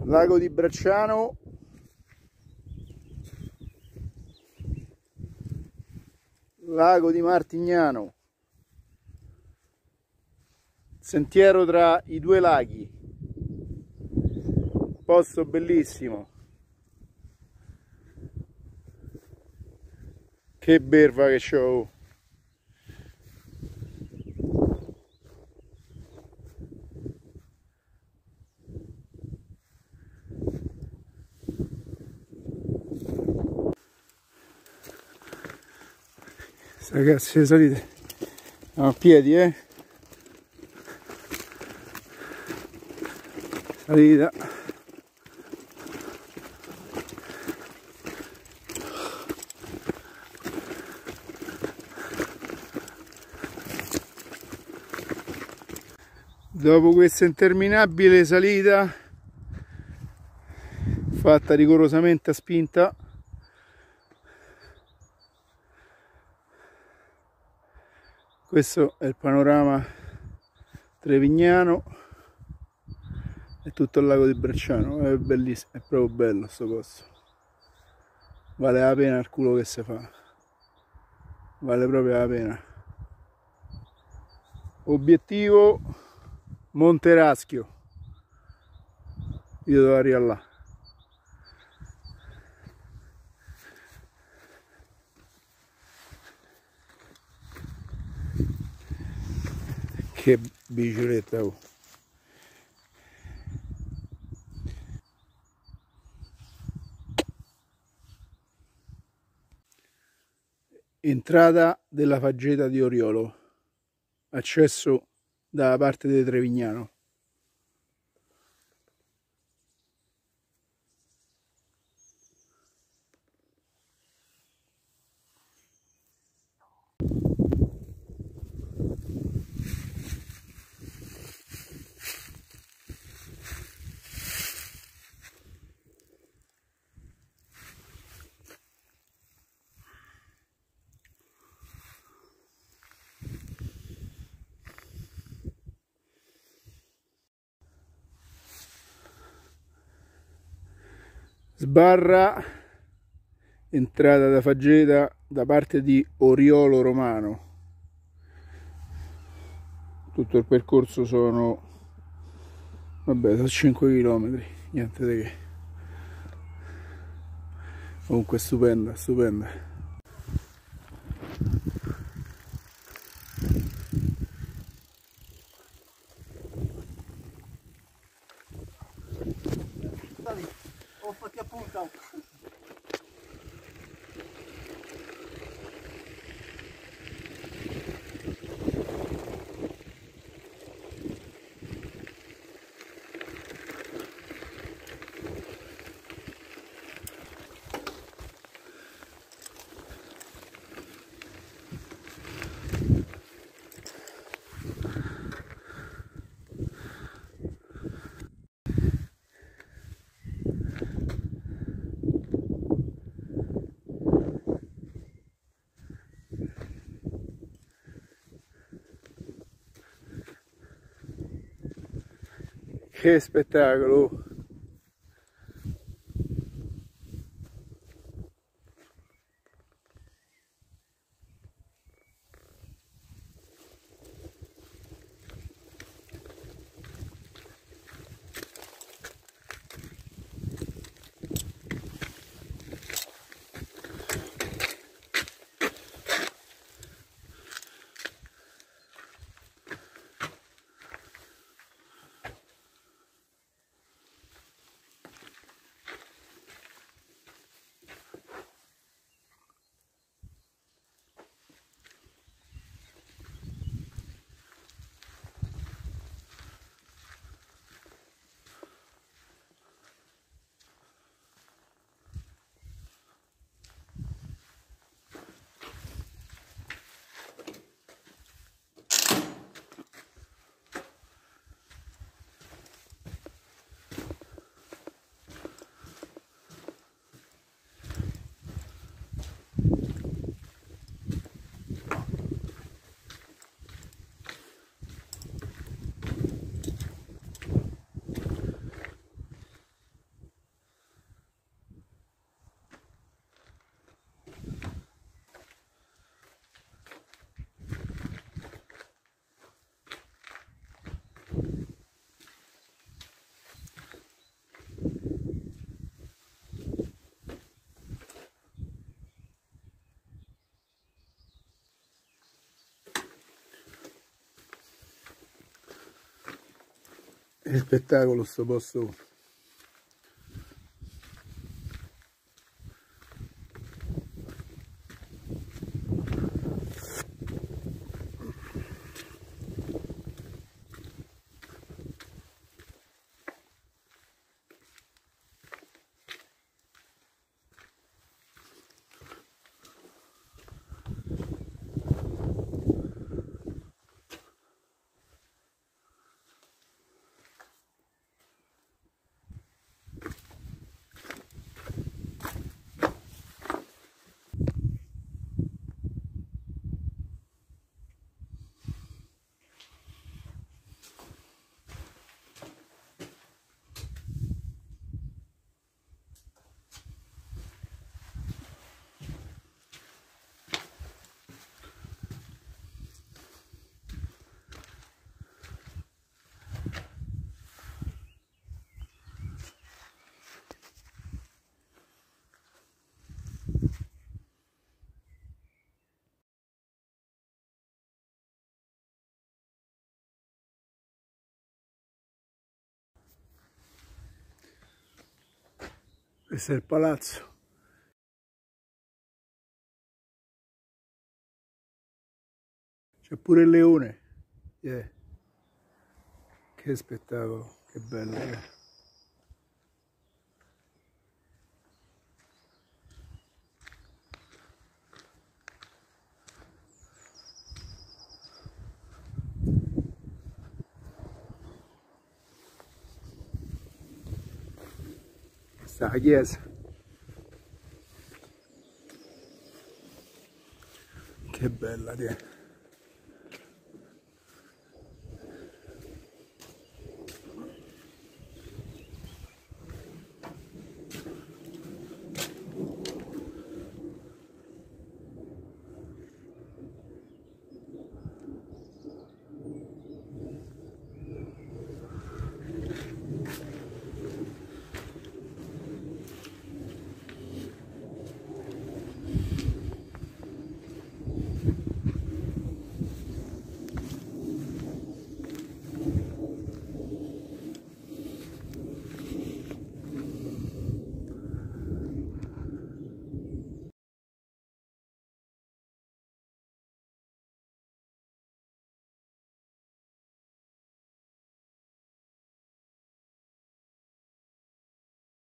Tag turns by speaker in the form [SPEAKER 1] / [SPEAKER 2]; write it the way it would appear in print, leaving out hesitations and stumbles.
[SPEAKER 1] Lago di Bracciano, lago di Martignano, sentiero tra i due laghi, posto bellissimo. Che berva che c'ho! Ragazzi, le salite a piedi, salita. Dopo questa interminabile salita fatta rigorosamente a spinta, questo è il panorama trevignano e tutto il lago di Bracciano. È bellissimo, è proprio bello sto posto, vale la pena il culo che si fa, vale proprio la pena. Obiettivo Monteraschio, io devo arrivare là. Che bicicletta, oh. Entrata della faggeta di Oriolo, accesso dalla parte di Trevignano. Sbarra, entrata da faggeta da parte di Oriolo Romano. Tutto il percorso sono, vabbè, sono 5 km, niente di che. Comunque stupenda, stupenda.
[SPEAKER 2] Ho fatti appunto.
[SPEAKER 1] Che spettacolo! Che spettacolo sto posto. Questo è il palazzo. C'è pure il leone. Yeah. Che spettacolo, che bello. Questa è la chiesa. Che bella,